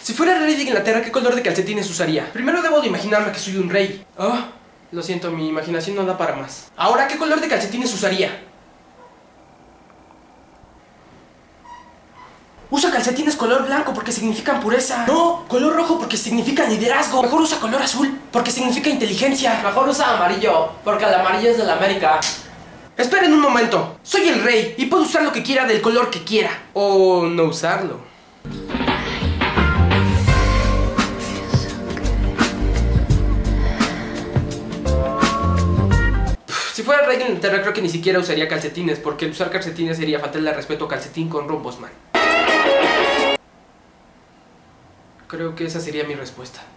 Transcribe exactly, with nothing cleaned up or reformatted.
Si fuera el rey de Inglaterra, ¿qué color de calcetines usaría? Primero debo de imaginarme que soy un rey. Oh, lo siento, mi imaginación no da para más. Ahora, ¿qué color de calcetines usaría? Usa calcetines color blanco porque significan pureza. No, color rojo porque significa liderazgo. Mejor usa color azul porque significa inteligencia. Mejor usa amarillo, porque el amarillo es de la América. Esperen un momento. Soy el rey y puedo usar lo que quiera del color que quiera. O no usarlo. Si fuera el rey de Inglaterra, creo que ni siquiera usaría calcetines, porque el usar calcetines sería faltarle respeto a calcetín con rombos, man. Creo que esa sería mi respuesta.